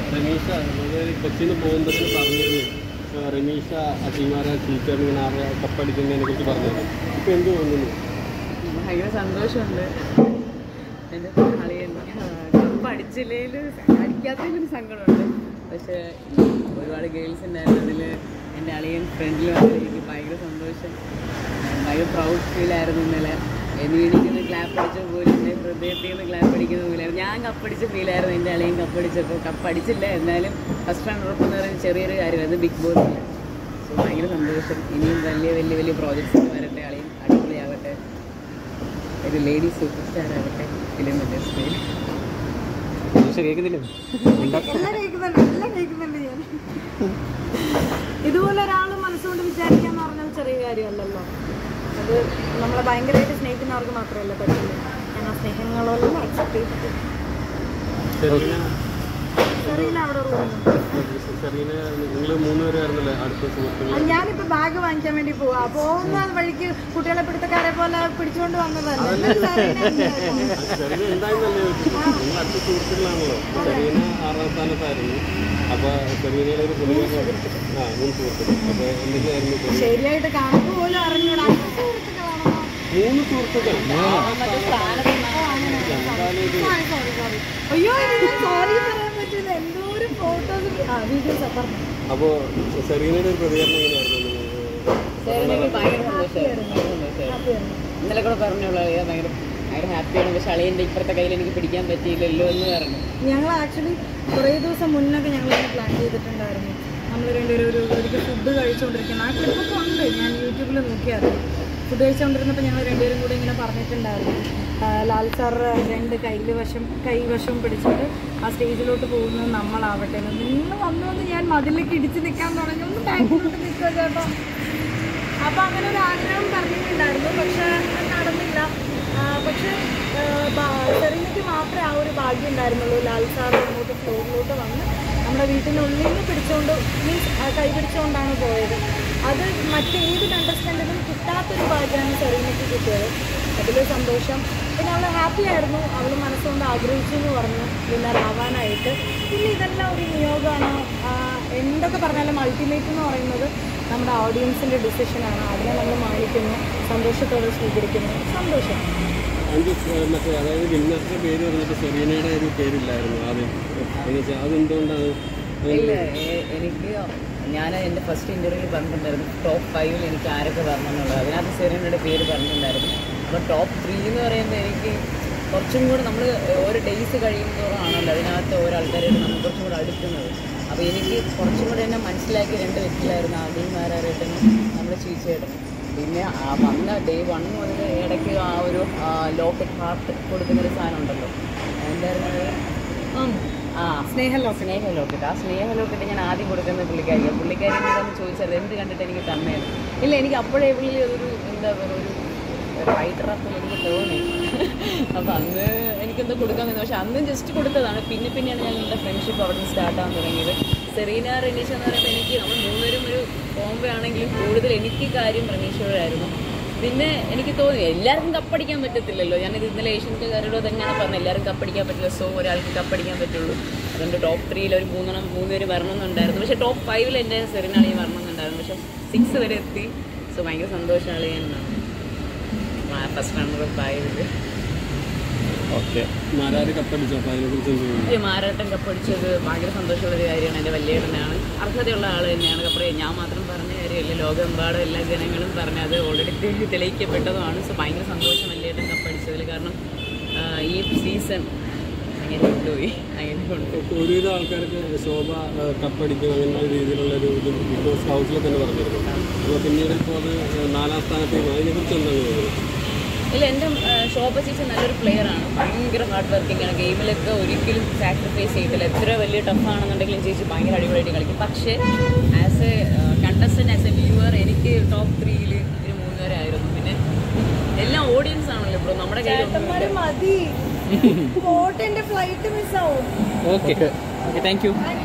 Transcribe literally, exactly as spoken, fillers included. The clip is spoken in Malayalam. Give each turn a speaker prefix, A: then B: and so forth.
A: റമീഷ കൊച്ചിയിൽ നിന്ന് പോകുന്നതിന് പറഞ്ഞിരുന്നു റമീഷ അസീമാരെ ടീച്ചറിന് ഇങ്ങനെ ആറ് കപ്പടിക്കുന്നതിനെ കുറിച്ച് പറഞ്ഞത്. ഇപ്പം എന്ത് തോന്നുന്നു?
B: ഭയങ്കര സന്തോഷമുണ്ട്. എൻ്റെ അളിയൻ കപ്പടിച്ചില്ലേലും അടിക്കാത്തതിലും സങ്കടമുണ്ട്. പക്ഷേ ഒരുപാട് ഗേൾസ് ഉണ്ടായിരുന്നു. അതിൽ എൻ്റെ അളിയൻ ഫ്രണ്ടിൽ വന്നത് എനിക്ക് ഭയങ്കര സന്തോഷം, ഭയങ്കര പ്രൗഡ് ഫീലായിരുന്നു. ഇന്നലെ എണീടിക്കുന്ന ക്ലാപ്പ് അടിച്ച പോലും എൻ്റെ ഹൃദയത്തിൽ നിന്ന് ക്ലാപ്പ് അടിക്കുന്ന പോലെയായിരുന്നു. ഞാൻ കപ്പടിച്ച ഫീലായിരുന്നു എൻ്റെ അളിയൻ കപ്പടിച്ചപ്പോൾ. കപ്പടിച്ചില്ല, എന്നാലും ഫസ്റ്റ് റണ്ണർ അപ്പ് എന്ന് പറയുന്നത് ചെറിയൊരു കാര്യമായിരുന്നു ബിഗ് ബോസിൽ. സോ ഭയങ്കര സന്തോഷം. ഇനിയും വലിയ വലിയ വലിയ പ്രോജക്ട്സ് വരട്ടെ, അളിയൻ അടിപൊളിയാവട്ടെ, ഒരു ലേഡി സൂപ്പർ സ്റ്റാർ ആകട്ടെ ഫിലിം ഇൻഡസ്ട്രിയിൽ.
C: ഇതുപോലെ ഒരാൾ മനസ്സുകൊണ്ട് വിചാരിക്കാന്ന് പറഞ്ഞാൽ ചെറിയ കാര്യമല്ലല്ലോ. അത് നമ്മളെ ഭയങ്കരമായിട്ട് സ്നേഹിക്കുന്നവർക്ക് മാത്രമല്ല പറ്റില്ല. ഞാൻ ആ സ്നേഹങ്ങളെല്ലാം അക്സെപ്റ്റ് ചെയ്തിട്ട് ഞാനിപ്പോ ബാഗ് വാങ്ങിക്കാൻ വേണ്ടി പോവാ. പോകുന്ന വഴിക്ക് കുട്ടികളെ പിടുത്തക്കാരെ പോലെ പിടിച്ചുകൊണ്ട് വന്നതല്ലേ. ശരിയായിട്ട് കണക്ക് പോലും അറിഞ്ഞൂടാ.
A: മൂന്ന് സുഹൃത്തുക്കൾ.
C: അയ്യോ സോറി പറയാൻ പറ്റില്ല. എന്തോരം ഫോട്ടോസ് വീഡിയോസ് പറഞ്ഞു.
A: അപ്പോ സെറീനയുടെ ഒരു പ്രതികരണം എങ്ങനെയായിരുന്നു?
B: ഇന്നലെ കൂടെ പറഞ്ഞോളൂ, ഭയങ്കര ഭയങ്കര ഹാപ്പിയാണ്. പക്ഷെ അളിയൻ്റെ ഇപ്പുറത്തെ കയ്യിൽ എനിക്ക് പിടിക്കാൻ പറ്റിയില്ലല്ലോ എന്ന് പറഞ്ഞു.
C: ഞങ്ങൾ ആക്ച്വലി കുറേ ദിവസം മുന്നൊക്കെ ഞങ്ങൾ പ്ലാൻ ചെയ്തിട്ടുണ്ടായിരുന്നു. നമ്മൾ രണ്ടുപേരും ഒരു ഒരിക്കൽ ഫുഡ് കഴിച്ചുകൊണ്ടിരിക്കുന്നത്. ആ ക്ലിപ്പൊക്കെ ഉണ്ട്, ഞാൻ യൂട്യൂബിൽ നോക്കിയായിരുന്നു. ഫുഡ് കഴിച്ചുകൊണ്ടിരുന്നപ്പോൾ ഞങ്ങൾ രണ്ടുപേരും കൂടെ ഇങ്ങനെ പറഞ്ഞിട്ടുണ്ടായിരുന്നു, ലാൽ സാർ രണ്ട് കയ്യിൽ വശം കൈവശം പിടിച്ചിട്ട് ആ സ്റ്റേജിലോട്ട് പോകുന്നത് നമ്മളാവട്ടെ. നിന്ന് വന്നു വന്ന് ഞാൻ മതിലേക്ക് ഇടിച്ച് നിൽക്കാൻ തുടങ്ങി. ഒന്ന് ബാക്കിലോട്ട് നിൽക്കുക ചേട്ടാ. അപ്പോൾ അങ്ങനെ ഒരു ആഗ്രഹം പറഞ്ഞിട്ടുണ്ടായിരുന്നു, പക്ഷേ നടന്നില്ല. പക്ഷേ സെറീനയ്ക്ക് മാത്രമേ ആ ഒരു ഭാഗ്യം ഉണ്ടായിരുന്നുള്ളൂ. ലാൽ സാർ അങ്ങോട്ട് ഫ്ലോറിലോട്ട് വന്ന് നമ്മുടെ വീട്ടിനുള്ളിൽ നിന്ന് പിടിച്ചുകൊണ്ട് മീൻസ് കൈ പിടിച്ചുകൊണ്ടാണ് പോയത്. അത് മറ്റേത് കണ്ടസ്റ്റൻറ്റിനും കിട്ടാത്തൊരു ഭാഗ്യമാണ് സെറീനയ്ക്ക് കിട്ടിയത്. അതിൽ സന്തോഷം. പിന്നെ അവൾ ഹാപ്പി ആയിരുന്നു. അവൾ മനസ്സുകൊണ്ട് ആഗ്രഹിച്ചു എന്ന് പറഞ്ഞു വിന്നറാവാനായിട്ട്. പിന്നെ ഇതെല്ലാം ഒരു നിയോഗമാണ്. എന്തൊക്കെ പറഞ്ഞാലും അൾട്ടിമേറ്റ് എന്ന് പറയുന്നത് നമ്മുടെ ഓഡിയൻസിൻ്റെ ഡിസിഷനാണ്. അതിനെ നമ്മൾ മാനിക്കുന്നു, സന്തോഷത്തോടെ സ്വീകരിക്കുന്നു. സന്തോഷം.
A: മറ്റേ അതായത് വിന്നറിന്റെ പേര് പറഞ്ഞിട്ട് സെറീനയുടെ ഒരു പേരില്ലായിരുന്നു ആദ്യം. അതെന്തുകൊണ്ടാണ്?
B: ഇല്ല, എനിക്ക് ഞാൻ എൻ്റെ ഫസ്റ്റ് ഇൻ്റർവ്യൂവിൽ പറഞ്ഞിട്ടുണ്ടായിരുന്നു ടോപ്പ് ഫൈവിൽ എനിക്ക് ആരൊക്കെ വരണം എന്നുള്ളത്. അതിനകത്ത് സെറീനയുടെ പേര് പറഞ്ഞിട്ടുണ്ടായിരുന്നു. അപ്പോൾ ടോപ്പ് ത്രീ എന്ന് പറയുമ്പോൾ എനിക്ക് കുറച്ചും കൂടെ നമ്മൾ ഓരോ ഡേയ്സ് കഴിയുമ്പോഴാണല്ലോ അതിനകത്ത് ഓരോ ആൾക്കാരായിട്ട് നമ്മൾ കുറച്ചും കൂടെ അടുക്കുന്നത്. അപ്പോൾ എനിക്ക് കുറച്ചും കൂടെ എന്നെ മനസ്സിലാക്കിയ രണ്ട് വ്യക്തികളായിരുന്നു ആദ്യമാരായിട്ടും നമ്മുടെ ചീച്ചയായിട്ടും. പിന്നെ ആ വന്ന ഡേ വൺ മുതൽ ഇടയ്ക്ക് ആ ഒരു ലോക്കറ്റ് ഹാർട്ട് കൊടുക്കുന്നൊരു സാധനം ഉണ്ടല്ലോ, എന്തായിരുന്നത്? ആ സ്നേഹലോ സ്നേഹ ലോക്കറ്റ്. ആ സ്നേഹ ലോക്കറ്റ് ഞാൻ ആദ്യം കൊടുക്കുന്ന പുള്ളിക്കാരിയാണ്. പുള്ളിക്കാരി എന്താണെന്ന് ചോദിച്ചത് എന്ത് കണ്ടിട്ട് എനിക്ക് തന്നേന്. ഇല്ല, എനിക്ക് അപ്പോഴേ പുള്ളി ഒരു എന്താ പറയുക ഒരു റൈറ്റർ അപ്പോൾ എനിക്ക് തോന്നി. അപ്പോൾ അന്ന് എനിക്കെന്തോ കൊടുക്കാൻ തോന്നി. പക്ഷെ അന്നും ജസ്റ്റ് കൊടുത്തതാണ്. പിന്നെ പിന്നെയാണ് ഞാൻ എൻ്റെ ഫ്രണ്ട്ഷിപ്പ് അവിടെ നിന്ന് സ്റ്റാർട്ടാകാൻ തുടങ്ങിയത്. സെറീന റനീഷ എന്ന് പറയുമ്പോൾ എനിക്ക് നമ്മൾ മൂന്നുപേരും ഒരു കോംബോ ആണെങ്കിലും കൂടുതൽ എനിക്ക് കാര്യം റനീഷയോടായിരുന്നു. പിന്നെ എനിക്ക് തോന്നി എല്ലാവർക്കും കപ്പടിക്കാൻ പറ്റത്തില്ലല്ലോ. ഞാനിത് ഇന്നലെ ഏഷ്യൻകാരോട് തന്നെയാണ് പറഞ്ഞത്, എല്ലാവരും കപ്പടിക്കാൻ പറ്റില്ല. സോ ഒരാൾക്ക് കപ്പടിക്കാൻ പറ്റുള്ളൂ. അതുകൊണ്ട് ടോപ്പ് ത്രീയിൽ ഒരു മൂന്നെണ്ണം മൂന്ന് പേര് വരണമെന്നുണ്ടായിരുന്നു. പക്ഷേ ടോപ്പ് ഫൈവിൽ എൻ്റെ സെറീനാളി വരണമെന്നുണ്ടായിരുന്നു. പക്ഷേ സിക്സ് വരെ എത്തി. സോ ഭയങ്കര സന്തോഷമാണ് ഞാൻ ഫസ്റ്റ് റണ്ണർ ഫൈവില്.
A: ഓക്കെ, മാരാര് കപ്പടിച്ചോ?
B: മാരാട്ടം കപ്പടിച്ചത് ഭയങ്കര സന്തോഷമുള്ളൊരു കാര്യമാണ്. എൻ്റെ വലിയേട്ടനാണ്, അർഹതയുള്ള ആൾ തന്നെയാണ്. കപ്പടി ഞാൻ മാത്രം പറഞ്ഞ കാര്യമല്ല, ലോകമെമ്പാടും എല്ലാ ജനങ്ങളും പറഞ്ഞ് അത് ഓൾറെഡി തെളിയിക്കപ്പെട്ടതുമാണ്. സോ ഭയങ്കര സന്തോഷം വലിയേട്ടൻ കപ്പടിച്ചതിൽ. കാരണം ഈ സീസൺ അങ്ങനെ കൊണ്ടുപോയി അങ്ങനെ കൊണ്ടുപോയി
A: ഒരുവിധം ആൾക്കാർക്ക് ശോഭ കപ്പടിക്കും അങ്ങനെയുള്ള രീതിയിലുള്ളൊരു ഇത് ബിഗ് ബോസ് ഹൗസിൽ തന്നെ പറഞ്ഞിരുന്നു. അപ്പോൾ പിന്നീട് ഇപ്പോൾ അത് നാലാം സ്ഥാനത്തേക്ക് അതിനെക്കുറിച്ച് എന്താണ് തോന്നുന്നത്?
B: ഇല്ല, എൻ്റെ ശോഭ ചേച്ചി നല്ലൊരു പ്ലെയറാണ്. ഭയങ്കര ഹാർഡ് വർക്കിംഗ് ആണ്. ഗെയിമിലൊക്കെ ഒരിക്കലും സാക്രിഫൈസ് ചെയ്തില്ല. എത്ര വലിയ ടഫാണെന്നുണ്ടെങ്കിലും ചേച്ചി ഭയങ്കര അടിപൊളിയായിട്ട് കളിക്കും. പക്ഷേ as a contestant, as a viewer എനിക്ക് ടോപ്പ് ത്രീയിൽ ഒരു മൂന്ന് പേരായിരുന്നു. പിന്നെ എല്ലാം ഓഡിയൻസ് ആണല്ലോ ഇപ്പോൾ നമ്മുടെ കയ്യിൽ.
C: മതി ഫ്ലൈറ്റ് മിസ്സാവും.
B: Okay, thank U.